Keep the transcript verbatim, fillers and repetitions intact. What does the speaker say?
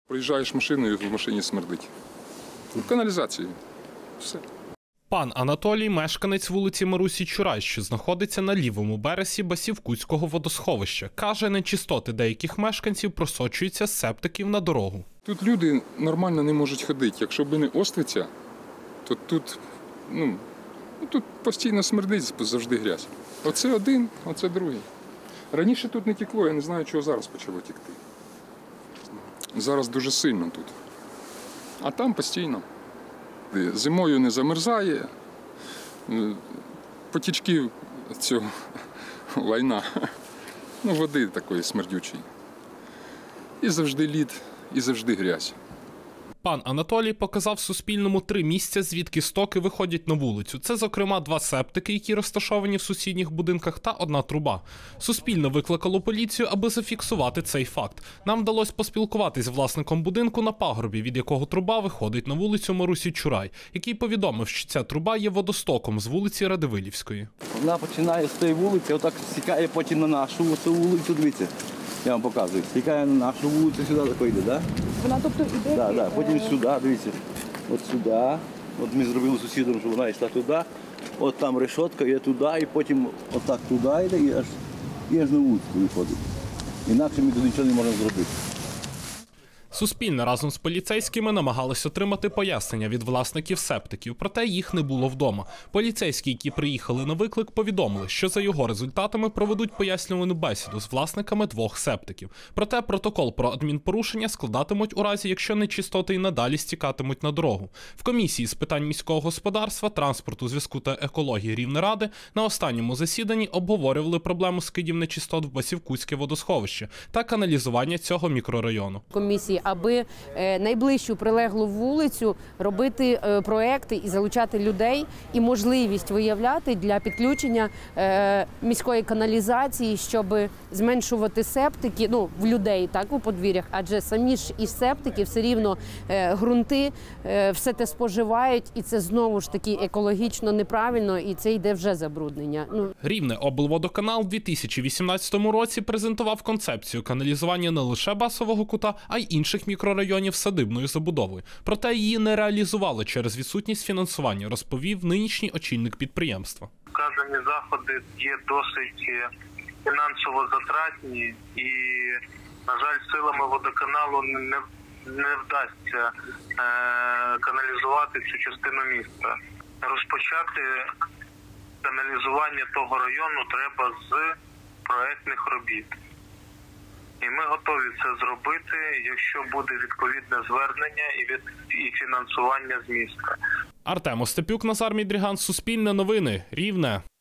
Приїжджаєш машиною, і в машині смердить. Каналізація. Все. Пан Анатолій – мешканець вулиці Марусі Чурай, що знаходиться на лівому березі Басівкутського водосховища. Каже, нечистоти деяких мешканців просочуються з септиків на дорогу. Тут люди нормально не можуть ходити. Якщо б не Оствиця, то тут, ну, тут постійно смердить, завжди грязь. Оце один, оце другий. Раніше тут не текло, я не знаю, чого зараз почало текти. Зараз дуже сильно тут. А там постійно. Зимою не замерзає, потічків цього лайна, ну, води такої смердючої. І завжди лід, і завжди грязь. Пан Анатолій показав Суспільному три місця, звідки стоки виходять на вулицю. Це, зокрема, два септики, які розташовані в сусідніх будинках, та одна труба. Суспільне викликало поліцію, аби зафіксувати цей факт. Нам вдалося поспілкуватись з власником будинку на пагорбі, від якого труба виходить на вулицю Марусі Чурай, який повідомив, що ця труба є водостоком з вулиці Радивилівської. Вона починає з тієї вулиці, отак стікає потім на нашу вулицю, дивіться. Я вам показую. Стікає на нашу вулицю, сюди тако йде, так? Вона, тобто, йде? Так, так. Потім сюди, дивіться. От сюди. От ми зробили сусідом, щоб вона йшла туди. От там решетка, є туди, і потім отак туди йде, і аж, і аж на вулицю виходить. Інакше ми тут нічого не можемо зробити. Суспільне разом з поліцейськими намагалися отримати пояснення від власників септиків, проте їх не було вдома. Поліцейські, які приїхали на виклик, повідомили, що за його результатами проведуть пояснювальну бесіду з власниками двох септиків. Проте протокол про адмінпорушення складатимуть у разі, якщо нечистоти й надалі стікатимуть на дорогу. В комісії з питань міського господарства, транспорту, зв'язку та екології Рівнеради на останньому засіданні обговорювали проблему скидів нечистот в Басівкутське водосховище та каналізування цього мікрорайону. Комісії, аби найближчу прилеглу вулицю робити проекти і залучати людей, і можливість виявляти для підключення міської каналізації, щоб зменшувати септики, ну, в людей, так, у подвір'ях, адже самі ж із септики все рівно ґрунти все те споживають, і це знову ж таки екологічно неправильно, і це йде вже забруднення. Ну. Рівне облводоканал в дві тисячі вісімнадцятому році презентував концепцію каналізування не лише Басового кута, а й інших мікрорайонів з садибною забудовою. Проте її не реалізували через відсутність фінансування, розповів нинішній очільник підприємства. Вказані заходи є досить фінансово затратні і, на жаль, силами водоканалу не, не вдасться е, каналізувати цю частину міста. Розпочати каналізування того району треба з проектних робіт. І ми готові це зробити, якщо буде відповідне звернення і, від, і фінансування з міста. Артем Остапюк, Назар Мідріган, Суспільне новини, Рівне.